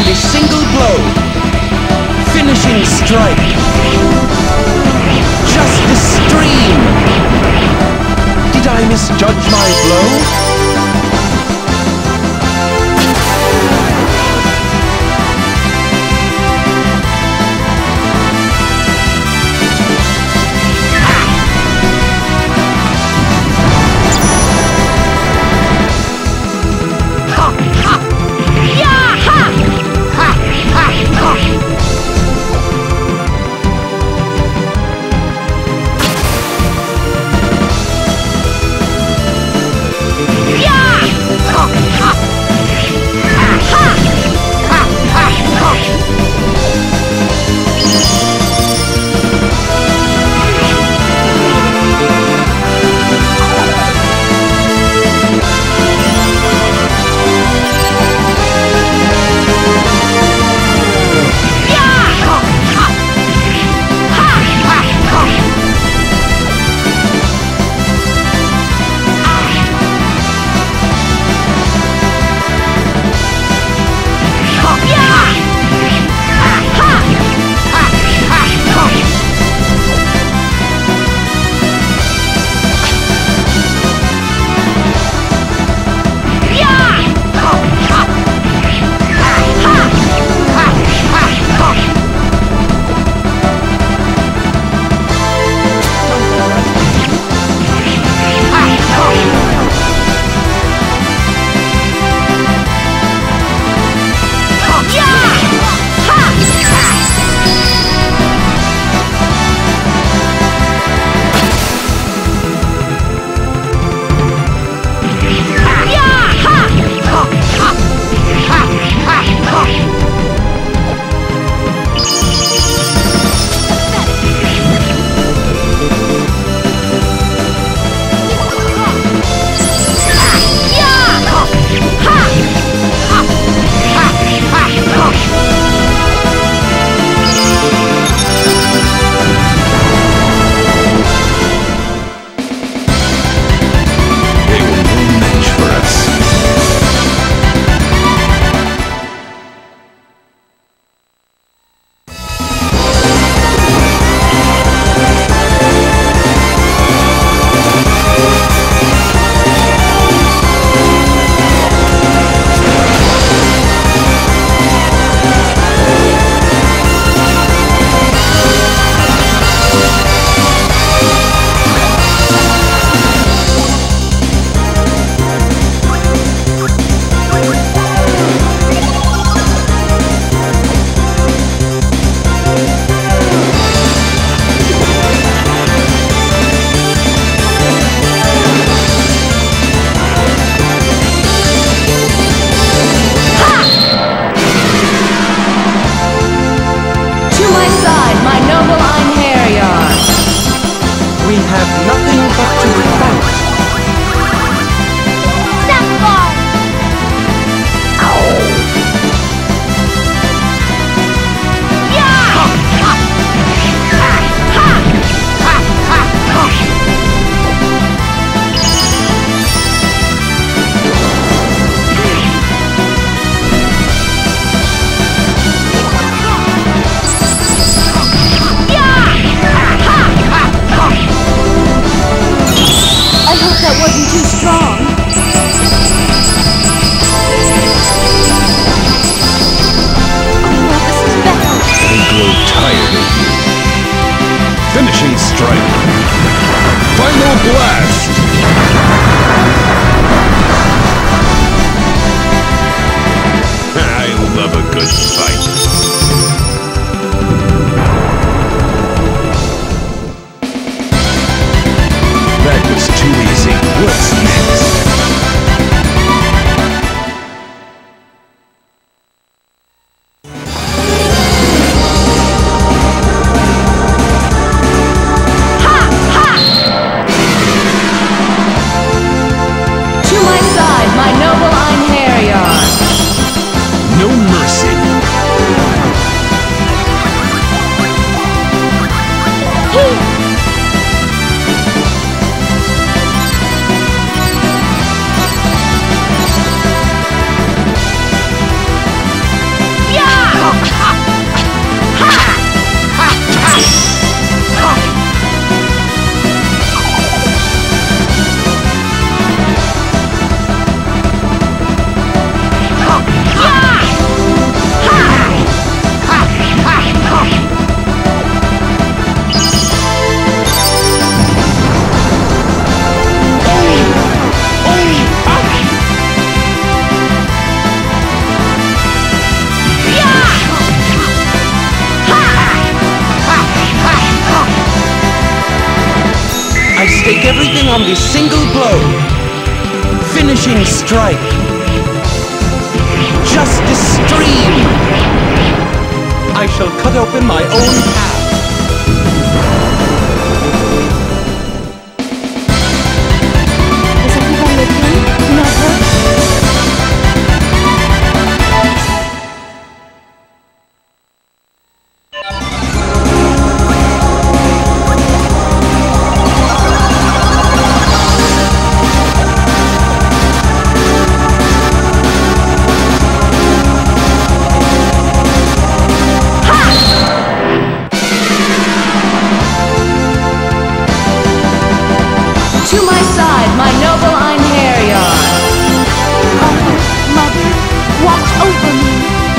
a single blow. Finishing strike. Justice stream. Did I misjudge my blow? Finishing strike. Final blast. I love a good fight. That was too easy. What's next? stake everything on this single blow. Finishing strike. Justice stream. I shall cut open my own path. Is everyone with me? Never? To my side, my noble Einherjar. Mother, watch over me.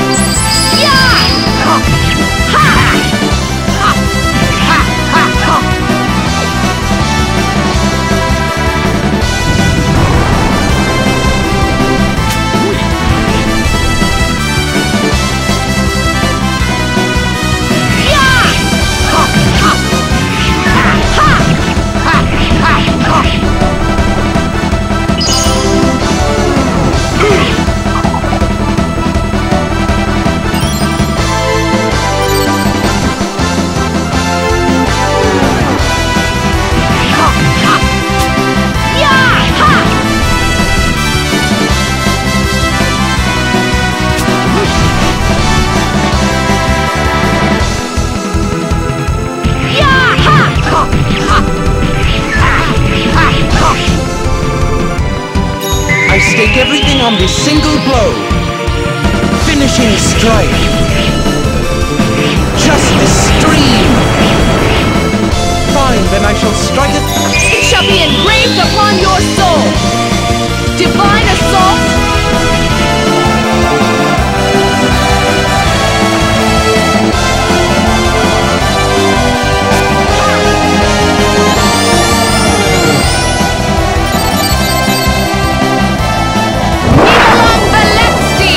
I stake everything on this single blow. Finishing strike. Justice stream. Fine, then I shall strike it. It shall be engraved upon your soul. Divine assault. Nidolan Valesti.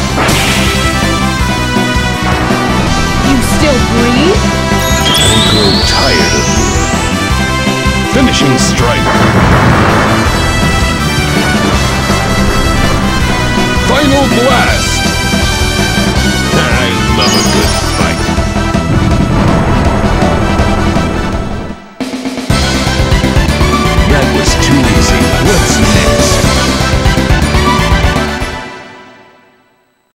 You still breathe? I grow tired of you. Finishing strike. Final blast!